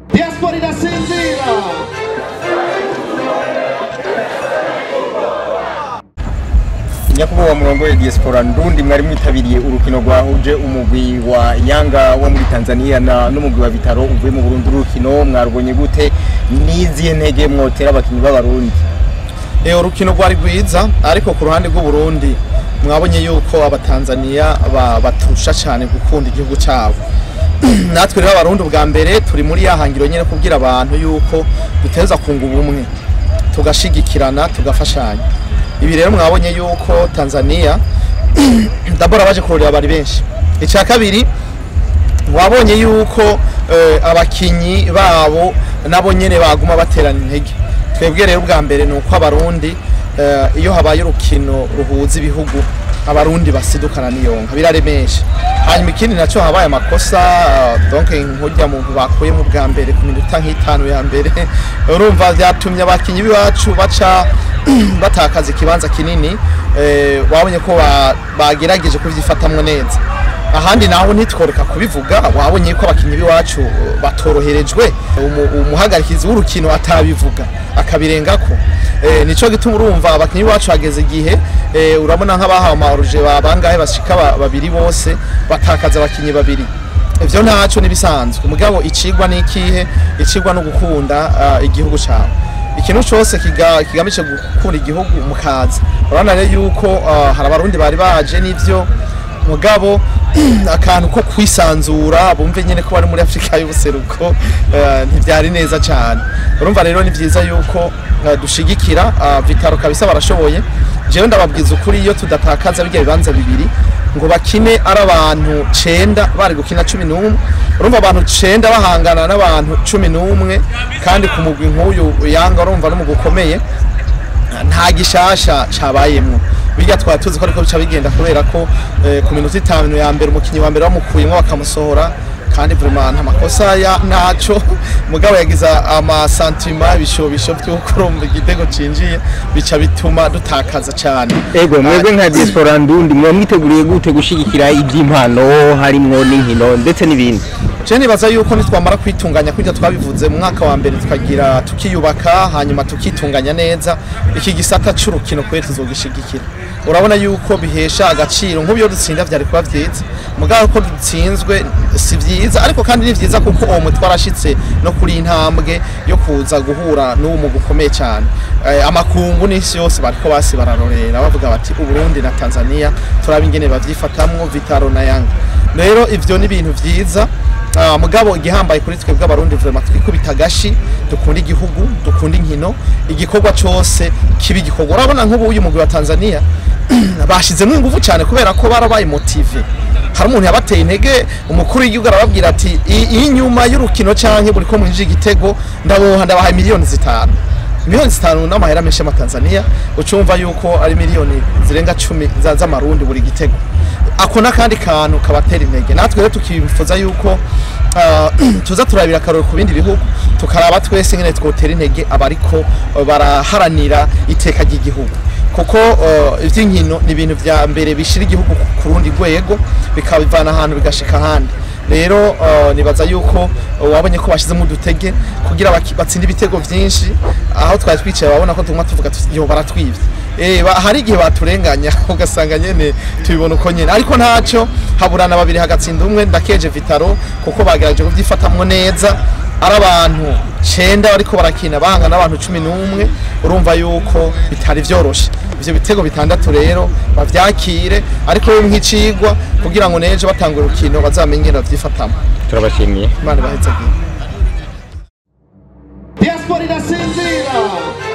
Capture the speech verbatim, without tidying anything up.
Diaspora irasinzira. Nyakubahwa murongoye diaspora ndundi mwari mwitabiriye urukino rwahuje umugwi wa Yanga wo muri Tanzania na n'umugwi wa Vitalo'o uvuye mu Burundi. Urukino mwarubonye gute? Niziye ntege mwotera abakinyi b'abarundi? Eh urukino rwari rwiza, ariko ku ruhande rw'u Burundi mwabonye yuko abatanzania baturusha cyane gukunda igihugu cyabo. Natwe rero abarundi bwa mbere turi muri yahangiro nyene kubwira abantu yuko duteza kunga ubumwe, tugashigikirana, tugafashanya. Ibi rero mwabonye yuko Tanzania dabora baje kurorera bari benshi. Icya kabiri mwabonye yuko uh, abakinyi babo nabo nyene baguma baterana intege. Twebwe rero bwa mbere nuko abarundi uh, iyo habaye urukino ruhuza ibihugu abarundi basidukana niyonka biraremesha. Hanyuma ikindi naco habaye amakosa uh, donc nkujya mu bakuye mu bwa mbere ku minota nk'itanu ya mbere urumva byatumye abakinyi biwacu baca batakaza ikibanza kinini. Eh wabonye ko bagerageje kuvyifatamwe neza. Ahandi naho ntitworeka kubivuga, wabonye ko abakinyi biwacu batoroherejwe, umuhagarikizi w'urukino atabivuga akabirengako. Eh nico gituma urumva abakinyi biwacu hageze igihe eh urabona nk'abahawe amaruje babangahe bashika babiri bose batakaza abakinyi babiri. Ivyo ntaco nibisanzwe. Umugabo icigwa n'ikihe? Icigwa no gukunda uh, igihugu cyawe. Ikintu cyose kigamije gukunda igihugu mukaza. Urabona rero yuko uh, hari abarundi bari baje n'ivyo mugabo akantu ko kwisanzura bumve nyene ko bari muri Afrika y'ubuseruko uh, ntivyari neza cyane. Urumva rero ni vyiza yuko uh, dushigikira uh, Vitalo'o kabisa barashoboye. Jewe ndababwiza ukuri iyo tudatakaza bijya bibanza bibiri ngo bakine ari abantu cenda bari gukina cumi n'umwe. Urumva abantu cenda bahangana n'abantu cumi n'umwe kandi ku mugwi nk'uyu Yanga urumva no mu gukomeye nta gishasha cabayemwo. Bijya twatuzi ko ariko bica bigenda kubera ko eh, ku minota itanu ya mbere umukinyi wa mbere bamukuyemo bakamusohora kandi vraiment nta makosa ya naco mugabo yagiza ama sentiment bishobisho by'ukurumva igitego cinjiye bica bituma dutakaza cyane. Ego mwebwe nka diaspora ndundi mwe mwiteguriye gute gushigikira iby'impano harimwo n'inkino ndetse n'ibindi? Je nibaza yuko nitwamara kwitunganya kujya twabivuze mu mwaka wa mbere tukagira tukiyubaka hanyuma tukitunganya neza iki gisata c'urukino kwe tuzogishigikira. Urabona yuko bihesha agaciro nk'ubyo dutsinda vyari kuba vyiza mugabo ko dutsinzwe si vyiza, ariko kandi ni vyiza kuko uwo mutwe arashitse no kuri intambwe yo kuza guhura n'uwo mu gukomeye cyane. E, amakungu n'isi yose bariko basi bararorera bavuga bati u Burundi na Tanzania turaba ingene bavyifatamwo Vitalo'o na Yanga. Rero ivyo ni ibintu vyiza. Uh, mugabo igihambaye kuri twebwe abarundi vraiment twikubita gashi dukunda igihugu dukunda inkino igikorwa cyose kibi gikorwa. Urabona nk'ubu uyu mugwi wa Tanzania bashizemo ingufu cyane kubera ko barabaye motive. Hari umuntu yabateye intege umukuru w'igihugu arababwira ati inyuma y'urukino canke buri ko mwinjije igitego ndaboha ndabaha miliyoni zitanu. Miliyoni zitanu n'amahera menshi mu Tanzania ucumva yuko ari miliyoni zirenga cumi z'amarundi buri gitego. Ako nakandi kantu kabatera intege. Natwe rero tukifuza yuko uh, tuza turabira karoro ku bindi bihugu tukaraba twese ngene twotera intege abariko uh, baraharanira iteka ry'igihugu kuko uh, ivy'inkino ni ibintu vya mbere bishira igihugu ku rundi rwego bikabivana ahantu bigashika handi. Rero uh, nibaza yuko uh, wabonye ko bashizemo udutege kugira batsinde ibitego vyinshi aho twari twicaye babona ko tumwa tuvuga yo baratwivye. Eh hari igihe baturenganya ugasanga nyene tubibona uko nyene, ariko ntaco haburana babiri hagatsinda umwe. Ndakeje Vitalo'o kuko bagerageje kuvyifatamwo neza ari abantu cenda bariko barakina banga n'abantu cumi n'umwe. Urumva yuko bitari vyoroshe ivyo bitego bitandatu rero bavyakire, ariko yo nk'icigwa kugira ngo neje batangura urukino bazamenye bavyifatamo. Turabashimiye. Imana bahetse. Diaspora irasinzira.